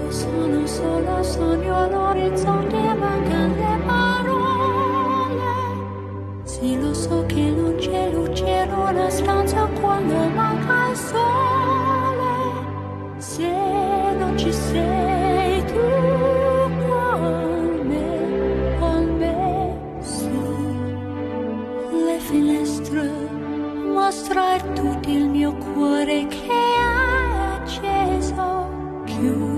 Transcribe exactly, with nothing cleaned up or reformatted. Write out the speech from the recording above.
Sono solo sogno all'orizzonte, mancano le parole. Sì, lo so che non c'è luce in una stanza quando manca il sole. Se non ci sei tu con me, con me, su le finestre mostrar tutto il mio cuore che è acceso. Chiuso